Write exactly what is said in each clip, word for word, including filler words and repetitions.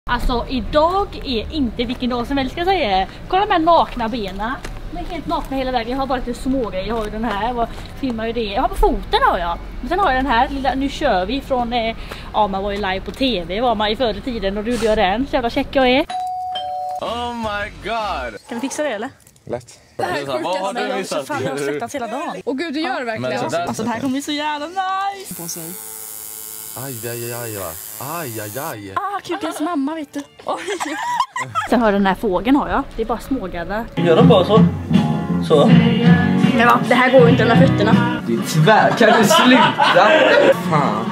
Alltså idag är inte vilken dag som helst ska jag säga. Kolla de här nakna benen. De är helt nakna hela vägen. Jag har bara lite smågrejer. Jag har ju den här. Jag filmar ju det. Jag har på foten har jag. Men sen har jag den här lilla. Nu kör vi från. Eh, ja, man var ju live på tv. Var man i förra tiden. Och då gjorde jag den. Så jävla check jag är. Oh my god. Kan vi fixa det eller? Lätt. Det här är sjukt. Vad har du missat? Fan, jag har svettats hela dagen. Och gud, du gör verkligen. Men så där- Alltså det här kommer bli så jävla nice. På sig. Aj, aj, aj, aj. Aj, aj, aj. Ah, kukens mamma vet du. Oj. Sen har jag den här fågeln har jag. Det är bara smågaddar. Gör de bara så? Så. Men va, det här går ju inte med fötterna. Det är tvär. Kan du sluta? Fan.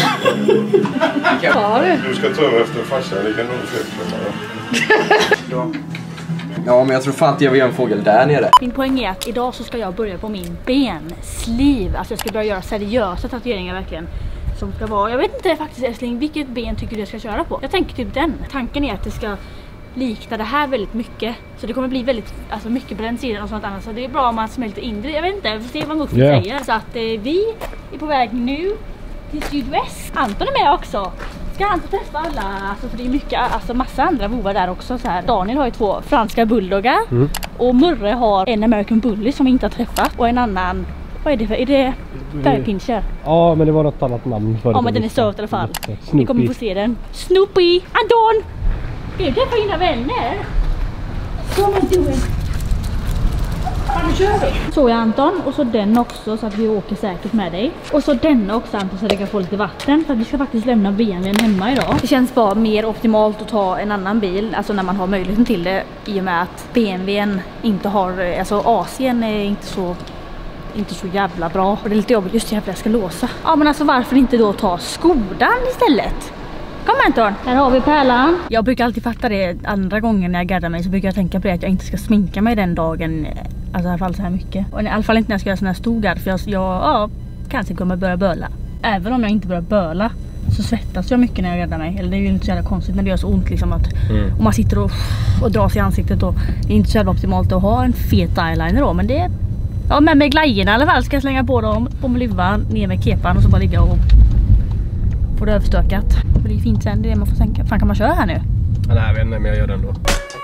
Tar du? Du ska ta över efter farsan, det kan nog fler. Ja, men jag tror fan inte jag vill göra en fågel där nere. Min poäng är att idag så ska jag börja på min bensliv. Alltså jag ska börja göra seriösa tatueringar verkligen. Som ska vara, jag vet inte faktiskt älskling, vilket ben tycker du jag ska köra på? Jag tänker typ den. Tanken är att det ska likna det här väldigt mycket. Så det kommer bli väldigt, alltså mycket på den sidan och sånt annat. Så det är bra om man smälter in det. Jag vet inte, vi får se vad Muffin yeah. säger. Så att eh, vi är på väg nu till sydväst. Anton är med också. Ska han testa alla, alltså för det är mycket, alltså massa andra vovar där också så här. Daniel har ju två franska bulldoggar. Mm. Och Murre har en American Bully som vi inte har träffat. Och en annan, vad är det för, är det Därpincher? Ja, men det var något annat namn för. Ja, men den är söt i alla fall. Vi kommer få se den. Snoopy! Anton! Är det för dina vänner? Come on, do it. Nu kör vi. Så är Anton, och så den också så att vi åker säkert med dig. Och så den också Anton så att det kan få lite vatten. För att vi ska faktiskt lämna B M W:n hemma idag. Det känns bara mer optimalt att ta en annan bil. Alltså när man har möjligheten till det. I och med att B M W:n inte har, alltså A C:n är inte så... inte så jävla bra. Och det är lite jobbigt just jävla jag ska låsa. Ja men alltså varför inte då ta Skodan istället? Kom Anton, här har vi pärlan. Jag brukar alltid fatta det andra gången när jag gaddar mig så brukar jag tänka på det att jag inte ska sminka mig den dagen. Alltså i alla fall så här mycket. Och i alla fall inte när jag ska göra sån här stor gadd för jag, jag ja, kanske kommer börja böla. Även om jag inte börjar böla så svettas jag mycket när jag gaddar mig. Eller det är ju inte så jävla konstigt när det gör så ont liksom att mm. och man sitter och, och drar sig i ansiktet och det är inte så jävla optimalt att ha en fet eyeliner då men det ja, men med glajjorna i alla fall ska jag slänga på dem på med luvan, ner med kepan och så bara ligga och få det överstökat. Det blir fint sen, det är det man får tänka. Fan kan man köra här nu? Ja, nej, jag vet inte men jag gör det ändå.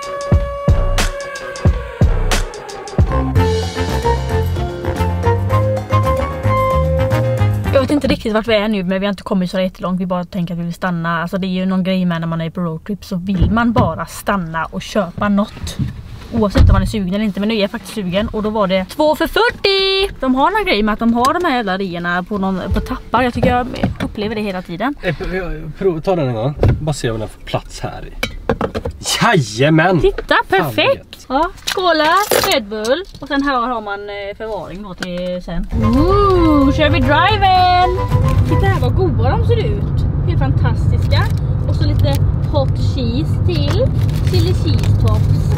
Jag vet inte riktigt vart vi är nu men vi har inte kommit så jättelångt. Vi bara tänker att vi vill stanna. Alltså det är ju någon grej med när man är på roadtrip så vill man bara stanna och köpa något. Oavsett om man är sugen eller inte, men nu är jag faktiskt sugen. Och då var det två för fyrtio. De har någon grej med att de har de här jävla rierna på, någon, på tappar. Jag tycker jag upplever det hela tiden. Prova ta den en gång. Bara se om den får plats här i. Jajamän! Titta, perfekt! Ja, skåla, Red Bull. Och sen här har man förvaring då till sen. Ooh, kör vi driven! Titta här vad goda de ser ut. Helt fantastiska. Och så lite hot cheese till. Chili cheese tops.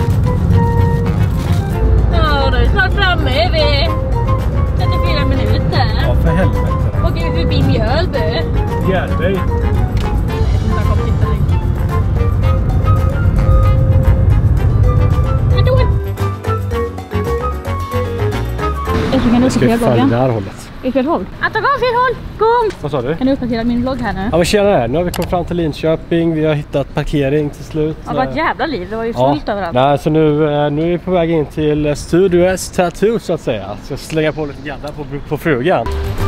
Ja, då är snart framme vi. trettiofyra minuter. Ja, för helvete. Och vi förbi Mjölby. Mjölby. Jag kommer titta lite. Jag ska följa det här hållet. I fel håll. Anton, gå fel håll! Gång! Vad sa du? Kan du uppdatera min vlogg här nu? Ja men tjena här, nu har vi kommit fram till Linköping. Vi har hittat parkering till slut. Ja, vad ett jävla liv, det var ju ja. fullt överallt. Nej, så nu, nu är vi på väg in till Studio S Tattoo så att säga. Så jag slänga på lite gaddar på, på frugan.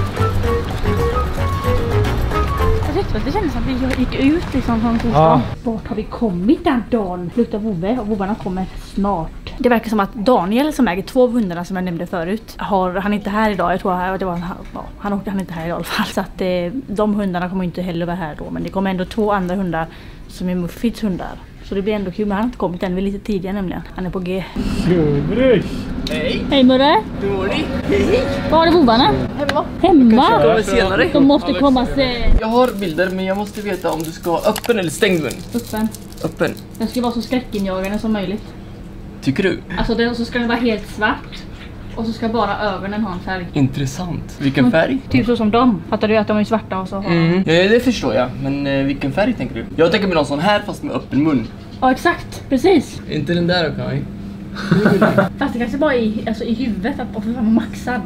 Det kändes som att vi gick ut liksom från torsdagen. Ja. Vart har vi kommit den dagen? Luktar vovve och vovvarna kommer snart. Det verkar som att Daniel som äger två hundarna som jag nämnde förut har, han är inte här idag. Jag tror att det var, ja, han åkte han inte här i alla fall. Så att eh, de hundarna kommer inte heller vara här då. Men det kommer ändå två andra hundar som är Muffins hundar. Så det blir ändå kul, men han har inte kommit än, vi är lite tidigare nämligen. Han är på G. Gudrich! Hej! Hej Murre! Dålig! Hej! Var har du vovvarna? Hemma! Hemma? Kommer senare. De måste komma sen. Jag har bilder men jag måste veta om du ska ha öppen eller stängd mun. Öppen. Öppen. Den ska vara så skräckinjagande som möjligt. Tycker du? Alltså det, så ska den vara helt svart. Och så ska bara ögonen ha en färg. Intressant. Vilken färg? Typ så som de. Fattar du att de är svarta och så har mm. Ja, det förstår jag. Men eh, vilken färg tänker du? Jag tänker mig någon sån här fast med öppen mun. Ja, exakt. Precis. Är inte den där okej? Fast det kanske bara i, alltså, i huvudet att få vara maxad.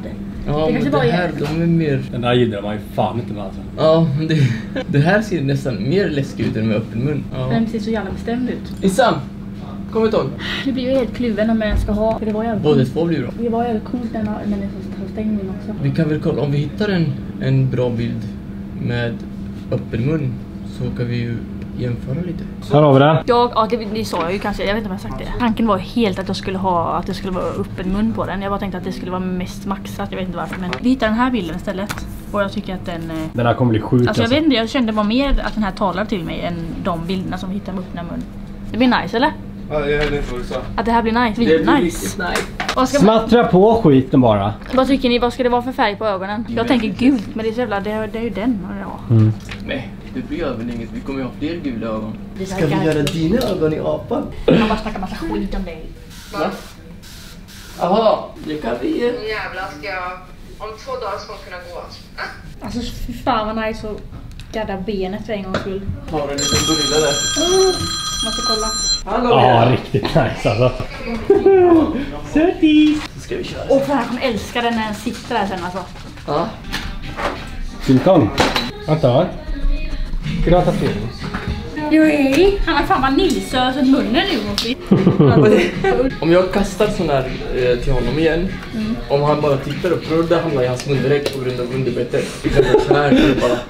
Ja, men det här, de är mer... Den där gillar man ju fan inte med alltså. Ja, det, det här ser nästan mer läskigt ut än med öppen mun. Ja. Den ser så jävla bestämd ut. Issam, kom ett tag. Det blir ju helt kluven om jag ska ha. För det var jävligt Båda två blir bra. Det var jävligt coolt när den är så stängd in också. Vi kan väl kolla, om vi hittar en, en bra bild med öppen mun så kan vi ju jämföra lite. Här har vi den. Jag, ja det, det sa jag ju kanske, jag vet inte om jag sagt det. Tanken var helt att jag skulle ha, att det skulle vara öppen mun på den. Jag bara tänkte att det skulle vara mest maxat, jag vet inte varför. Men vi hittar den här bilden istället. Och jag tycker att den... Den här kommer bli sjuk alltså jag vet inte, jag kände bara mer att den här talar till mig än de bilderna som vi hittar med öppna mun. Det blir nice, eller? Ja, jag hörde inte vad du sa. Att det här blir nice, det blir nice. nice. Vad ska Smattra på skiten bara. Vad tycker ni, vad ska det vara för färg på ögonen? Jag tänker gult, men det är så jävla, det är, det är ju den. Ja. Mm. Nej, det blir väl inget. Vi kommer ju ha fler gula ögon. Det Ska vi göra dina ögon i apan? Man bara snackar massa skit om dig. Va? Jaha, det kan vi... Nu jävlar ska jag... Om två dagar ska man kunna gå. Alltså fy fan vad nice att gadda benet för en gångs skull. Har du en liten gorilla där? Måste kolla. Hallå, Ja, riktigt nice alltså. Sötis! Så ska vi köra. Åh fan, jag kommer älska den när den sitter där sen alltså. Ja. Tillkom. Vänta va? Ska du ha tatuering? Nej, han har fan vaniljsös i munnen nu. Om jag kastar sån här eh, till honom igen, mm. om han bara tittar upp, då där hamnar i hans mun direkt på grund av underbettet. Så här kan det bara...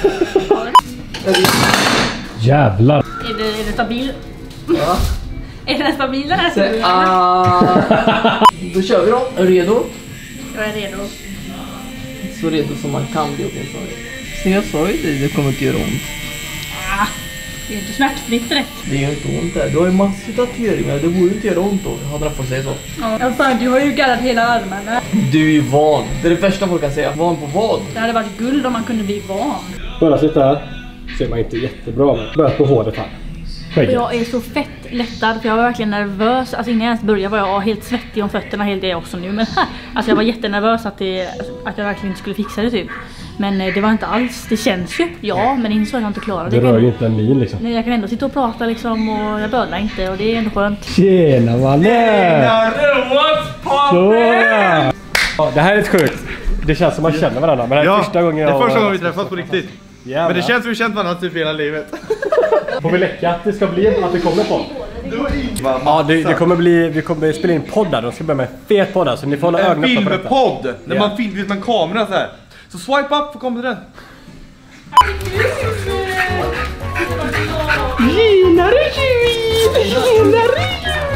Jävlar! Är det, är det stabil? Ja. Är den stabil den här? Så, ah. Då kör vi då. Är du redo? Jag är redo. Så redo som man kan bli åtminstone. Så jag sa ju det, det kommer inte göra ont. Ah, det är inte smärtfritt rätt. Det gör inte ont där. Du har ju massor av tatueringar. Det borde inte göra ont då. Jag hade fått säga så. Ja, fan, du har ju gaddat hela armarna. Du är ju van. Det är det värsta folk kan säga. Van på vad? Det hade varit guld om man kunde bli van. Bara sitta här. Ser man inte jättebra men börja på håret här. Skägget. Jag är så fett lättad för jag var verkligen nervös. Alltså innan jag ens började var jag helt svettig om fötterna, helt det också nu. Men alltså jag var jättenervös att, det, att jag verkligen inte skulle fixa det typ. Men det var inte alls, det känns ju. Ja, men insåg jag inte klara det. Det rör ju inte en min liksom. Nej, jag kan ändå sitta och prata liksom och jag bölar inte och det är ändå skönt. Tjena mannen! Så! Ja, det här är lite sjukt. Det känns som man känner varandra. Men det är ja, första gången jag... det är första gången vi träffas på riktigt. Jävlar. Men det känns som vi känt varandra typ hela livet. Får vi läcka att det ska bli att det kommer på? Ja, det, det kommer bli, vi kommer spela in poddar. De ska börja med fet poddar så ni får hålla en ögonen öppna på detta. filmpodd! När Ja. man filmar med en kamera så här. Så swipe up för kommer den. Tjenare tjej! Tjenare!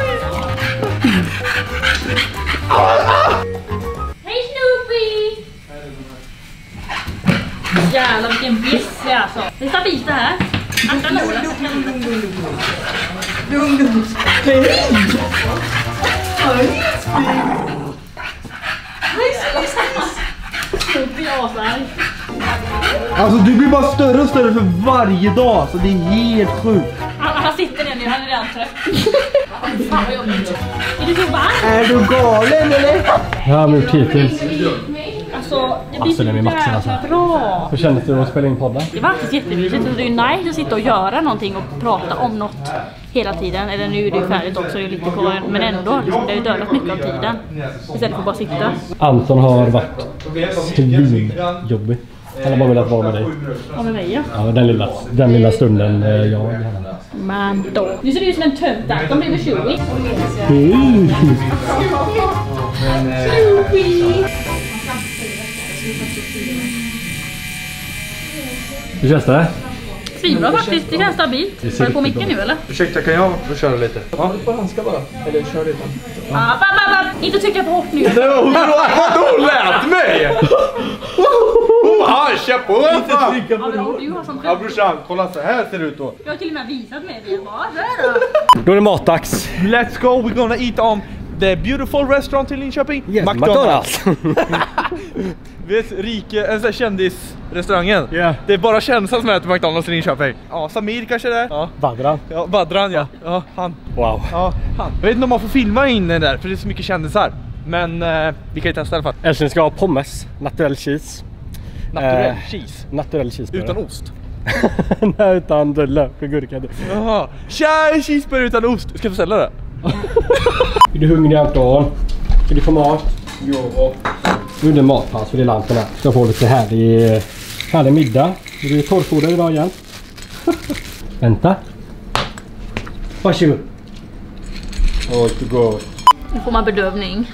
Hej Snoopy! Jävlar vilken bjässe alltså. Det är stabilt det här. Andra nålen. Lugn, lugn. Hej! Hej! Snoopy asar. Alltså du blir bara större och större för varje dag. Så det är helt sjukt. Han, han sitter ner nu, han är redan trött. Fan vad jobbigt. Är du så varm? Är du galen eller? Ja, men hittills. Alltså, det blir Alltså, den är så maxen, alltså. jävla bra. Hur kändes det att spela in poddar? Det var faktiskt jättemysigt. Det är ju nice att sitta och göra någonting och prata om något hela tiden. Eller nu är det ju färdigt också, det är lite kvar. Men ändå, liksom, det har ju dödat mycket av tiden. Istället för att bara sitta. Anton har varit svinjobbig. Han har bara velat vara med dig. Och med mig ja. Ja, den lilla, den lilla stunden eh, jag Men då. Nu ser det ut som en tönt där. De blir med tjugo. mm. Hur känns det? Svinbra faktiskt, det känns stabilt. Har du på micken nu eller? Ursäkta, kan jag få köra lite? Ja, du får handska bara. Eller kör det utan. Ah, ba, ba, ba. Inte trycka på hårt nu. Hon lät mig! Han kör på! Ja, men du har sånt Ja brorsan, kolla så här ser det ut då. Jag har till och med visat mig det. Bara, där då. Då är det matdags. Let's go, we're gonna eat on the beautiful restaurant i Linköping. Yes, McDonald's. Vet, rike, en sån här kändisrestaurangen. Yeah. Det är bara känslan som är till McDonald's i Linköping. Ja, Samir kanske där. Ja. Badran. Ja, Badran ja. Ja, han. Wow. Ja, han. Jag vet inte om man får filma in den där för det är så mycket kändisar. Men eh, vi kan ju testa i alla fall. Älskling ska ha pommes, naturell cheese. Naturell Eh, cheese. Naturell cheese. Utan ost. Nej, utan lök och gurka. Jaha. Tja, cheeseburgare utan ost. Ska jag få ställa det? Är du hungrig Anton? Ska du få mat? Jo. Nu är det matpaus för det är lamporna. Ska få lite härlig, härlig middag. Det blir torrfoder idag igen. Vänta. Varsågod. Oj, det går. Nu får man bedövning.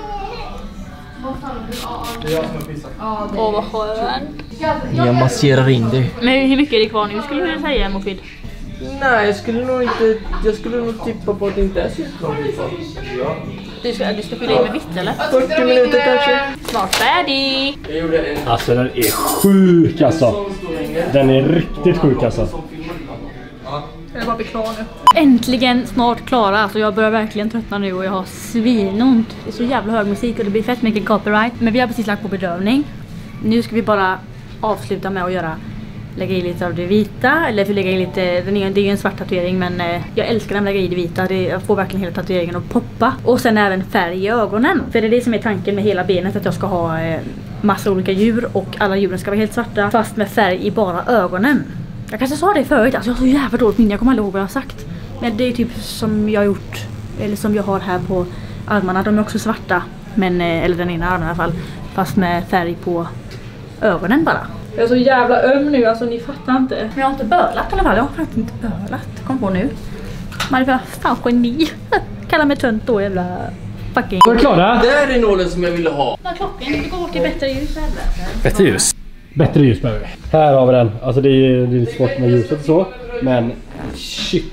Det är jag som har pissat. Åh, vad skönt. Jag masserar in det. Men hur mycket är det kvar nu skulle du säga, Mofid? Nej, jag skulle nog inte... Jag skulle nog tippa på att det inte är så långt kvar. Ja. Du ska, du ska fylla i med vitt eller? fyrtio minuter kanske. Snart färdig. Jag gjorde en... Alltså den är sjuk alltså. Den är riktigt sjuk alltså. Jag bara bli klar nu. Äntligen snart klara. Alltså jag börjar verkligen tröttna nu och jag har svinont. Det är så jävla hög musik och det blir fett mycket copyright. Men vi har precis lagt på bedövning. Nu ska vi bara avsluta med att göra lägga i lite av det vita. Eller lägga i lite, det är ju en svart tatuering men eh, jag älskar att lägga i det vita. Det, jag får verkligen hela tatueringen att poppa. Och sen även färg i ögonen. För det är det som är tanken med hela benet. Att jag ska ha eh, massa olika djur och alla djuren ska vara helt svarta. Fast med färg i bara ögonen. Jag kanske sa det förut, alltså jag har så jävla dåligt minne, jag kommer aldrig ihåg vad jag har sagt. Men det är typ som jag har gjort, eller som jag har här på armarna, de är också svarta. Men, eller den ena armen i alla fall, fast med färg på ögonen bara. Jag är så jävla öm nu, alltså ni fattar inte. Men jag har inte bölat i alla fall, jag har faktiskt inte bölat. Kom på nu. Man är bara, fan geni. Kalla mig tönt då, jävla fucking. Var du klara? Det här är nålen som jag ville ha. Vad är klockan? Vi går till bättre ljus eller? Bättre ljus. Bättre ljus behöver vi. Här har vi den. Alltså det är, det är svårt med ljuset och så. Men shit.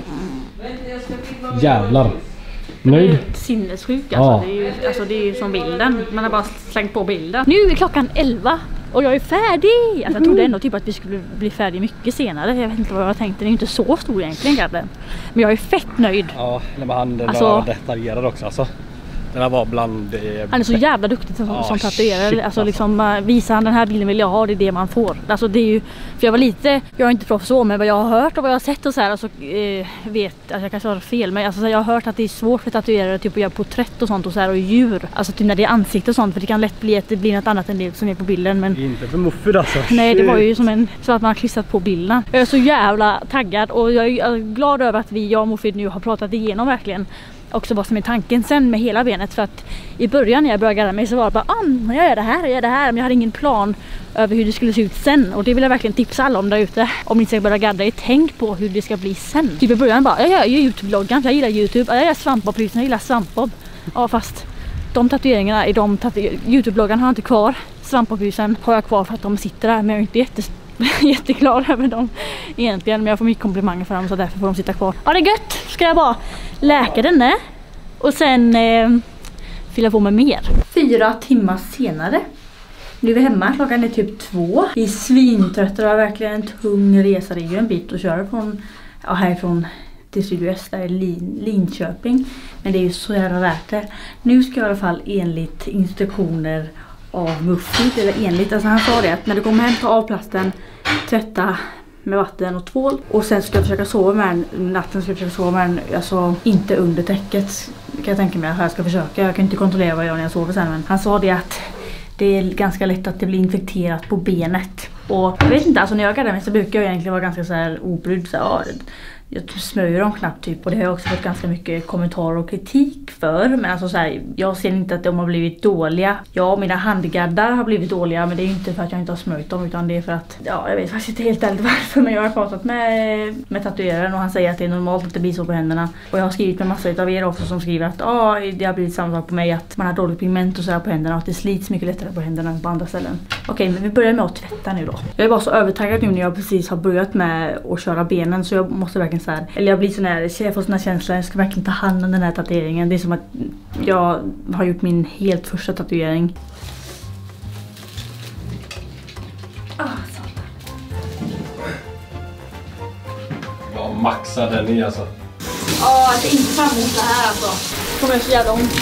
Jävlar. Nöjd? Sinnessjuk alltså. Ja. Det är ju, alltså det är ju som bilden. Man har bara slängt på bilden. Nu är klockan elva. Och jag är färdig! Alltså jag trodde ändå typ att vi skulle bli färdig mycket senare. Jag vet inte vad jag tänkte. Det är ju inte så stor egentligen grabben. Men jag är fett nöjd. Ja, men han den Alltså- var detaljerad också alltså. Den här var bland... Eh, Han är så jävla duktig som, Ja, som tatuerare. shit, Alltså alltså. liksom uh, visar han den här bilden vill jag ha, det är det man får. Alltså det är ju, för jag var lite, jag är inte proffs så, men vad jag har hört och vad jag har sett och så här, alltså eh, vet, alltså jag kanske har fel, men alltså, jag har hört att det är svårt för tatuerare typ att göra porträtt och sånt och så här och djur. Alltså typ när det är ansikte och sånt, för det kan lätt bli att det blir något annat än det som är på bilden, men Inte för muffig alltså. nej, det var ju Shit. som en, så att man har klistrat på bilden. Jag är så jävla taggad och jag är, jag är glad över att vi, jag och Mofid nu har pratat igenom verkligen. Också vad som är tanken sen med hela benet, för att i början när jag började gadda mig så var det bara ah, jag gör det här, jag gör det här, men jag hade ingen plan över hur det skulle se ut sen, och det vill jag verkligen tipsa alla om där ute. Om ni ska börja gadda er, tänk på hur det ska bli sen. Typ i början bara, jag gör ju YouTube-bloggen för jag gillar YouTube, jag gör svampbob-lysen, jag gillar svampbob. Ja fast de tatueringarna i de tatu- YouTube-bloggarna har jag inte kvar. Svampbob-lysen har jag kvar för att de sitter där, men jag är inte jättes jätteklar över dem egentligen, men jag får mycket komplimanger för dem så därför får de sitta kvar. Ja det är gött, ska jag bara läka denne och sen eh, fylla på med mer. Fyra timmar senare, nu är vi hemma, klockan är typ två. Vi är svintrötta, det var verkligen en tung resa, det är ju en bit att köra från, ja, härifrån till sydväst, där är Lin, Linköping, men det är ju så jävla värt det. Nu ska jag i alla fall enligt instruktioner av Muffi, eller enligt, alltså han sa det att när du kommer hem, ta av plasten, tvätta med vatten och tvål, och sen ska jag försöka sova med den, natten ska jag försöka sova med den, alltså inte under täcket kan jag tänka mig att jag ska försöka, jag kan inte kontrollera vad jag gör när jag sover sen, men han sa det att det är ganska lätt att det blir infekterat på benet, och jag vet inte, alltså när jag gaddar mig så brukar jag egentligen vara ganska så här obrydd, så här, ja, jag smörjer dem knappt typ, och det har jag också fått ganska mycket kommentarer och kritik för, men alltså så här, jag ser inte att de har blivit dåliga. Ja, mina handgaddar har blivit dåliga, men det är ju inte för att jag inte har smörjt dem, utan det är för att, ja, jag vet faktiskt inte helt ärligt varför, men jag har pratat med, med tatueraren och han säger att det är normalt att det blir så på händerna, och jag har skrivit med massa av er också som skriver att ja, det har blivit samma sak på mig, att man har dåligt pigment och så här på händerna, och att det slits mycket lättare på händerna än på andra ställen. Okej, men vi börjar med att tvätta nu då. Jag är bara så övertaggad nu när jag precis har börjat med att köra benen, så jag måste verkligen så här, eller jag blir sån här, jag får såna här känslor, jag ska verkligen ta hand om den här tatueringen. Det är som att jag har gjort min helt första tatuering. Ah, så. Vad maxar den i alltså. Ja, det är inte fram emot det här alltså. Det kommer så jävla ont.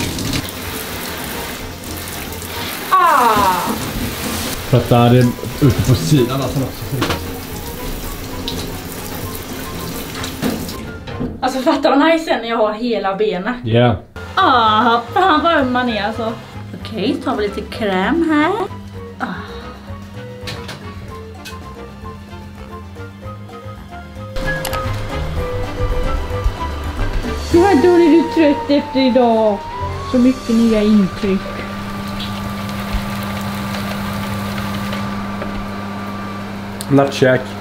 Ah! Tvätta det ute på sidan alltså också. Alltså fattar vad nice är när jag har hela benet. Ja. Yeah. Ah, fan vad öm man är alltså. Okej, tar vi lite kräm här. Ah. Ja, då är du trött efter idag. Så mycket nya intryck. Nattkäk.